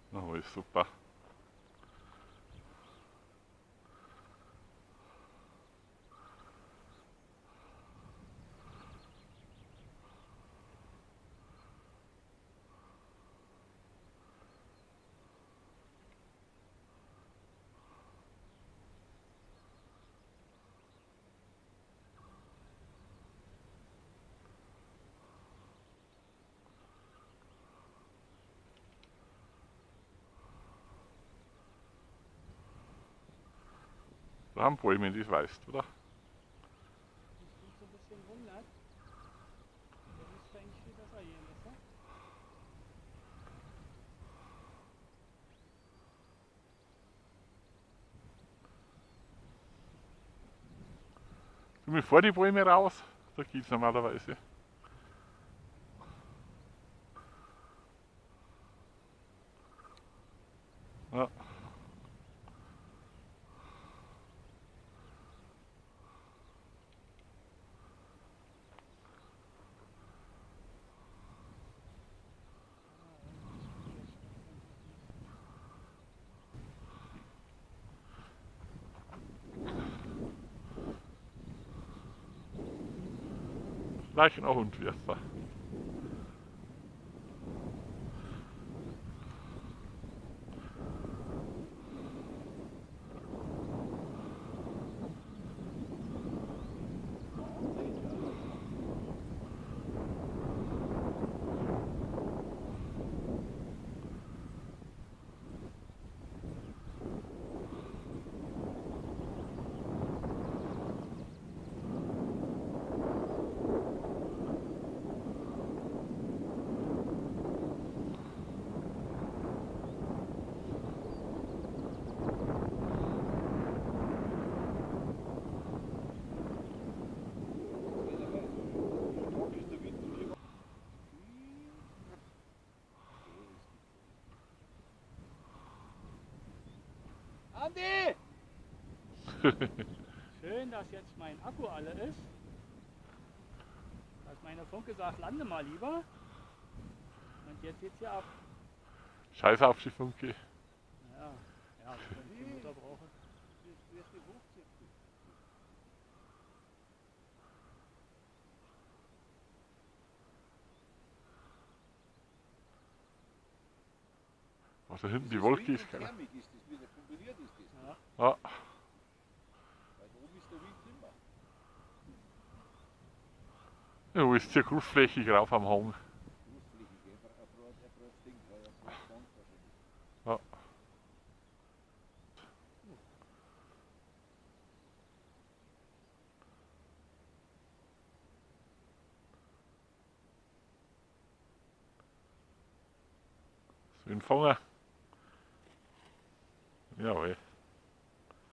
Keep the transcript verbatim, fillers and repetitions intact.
Jawohl, super. Rahmbäume, das weißt du, oder? Ich bin so ein bisschen wundert. Das müsste eigentlich viel besser gehen, weißt du? Du mir vor die Bäume raus, da geht's normalerweise. Ja. Gleich auch Hundwerfer. Andi! Schön, dass jetzt mein Akku alle ist. Da hat meine Funke gesagt, lande mal lieber. Und jetzt geht's hier ab. Scheiß auf die Funke. Ja, ja, wenn ich die Mutter brauche. Was da hinten die Wolke ist, gell? Ist das wieder kombiniert ist das? Ja. Ja. Weil oben ist der Wind immer. Ja, wo ist hier großflächig rauf am Hang. Großflächig, er braucht er braucht Ding, weil er braucht Sand wahrscheinlich. Ja. So ein Fanger. Jawohl.